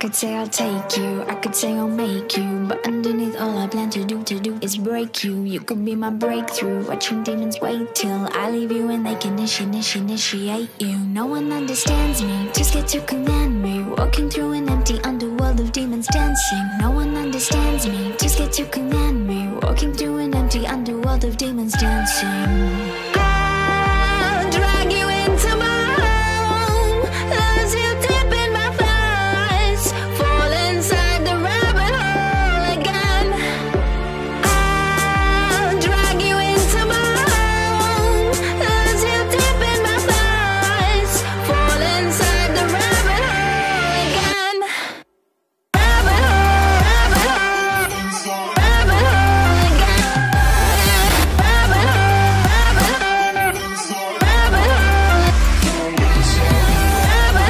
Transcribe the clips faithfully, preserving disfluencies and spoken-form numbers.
could say I'll take you, I could say I'll make you, but underneath all I plan to do, to do is break you. You could be my breakthrough, watching demons wait till I leave you and they can initiate, initiate you. No one understands me, too scared to command me, walking through an empty underworld of demons dancing. No one understands me, too scared to command me, walking through an empty underworld of demons dancing. I'll drag you into my home, lose you deep in my thoughts, fall inside the rabbit hole again. I'll drag you into my home, lose you deep in my thoughts, fall inside the rabbit hole again. Rabbit hole, rabbit hole, rabbit hole again. Rabbit hole, rabbit hole, rabbit hole, rabbit hole, rabbit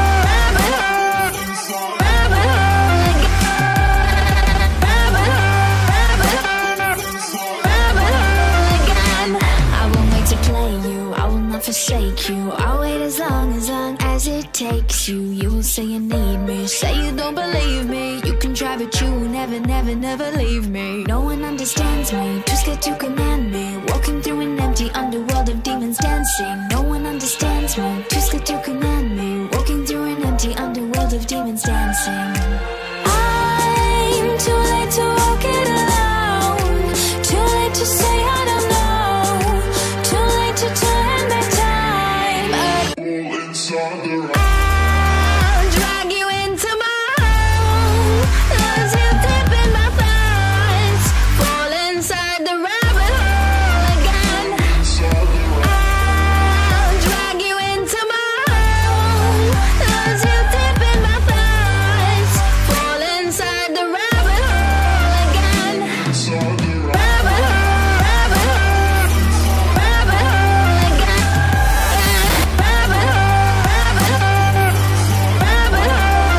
hole, rabbit hole again. Rabbit hole, rabbit hole, rabbit hole again. I won't wait to play you, I will not forsake you. I'll wait as long, as long as it takes you. You will say you need me, say you don't believe me. You can try but you will never, never, never leave me. No one understands me, too scared to command me, walking through an empty underworld of demons dancing. No one understands me, too scared to command me, walking through an empty underworld of demons dancing. I'm too late to walk it alone, too late to say I don't know, too late to turn back time. I'll drag you into my home, lose you deep in my thoughts, fall inside the rabbit hole again. I'll drag you into my home, lose you deep in my thoughts, fall inside the rabbit hole again. Rabbit hole, rabbit hole, rabbit hole again. Rabbit hole, rabbit hole, rabbit hole,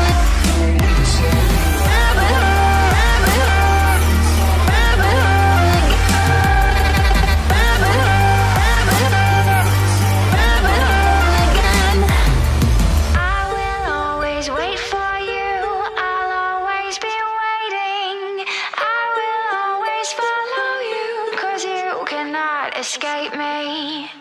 rabbit hole, rabbit hole, rabbit hole again. Rabbit hole, rabbit hole, rabbit hole again. I will always wait for you, I'll always be waiting. I will always follow you, 'cause you cannot escape me.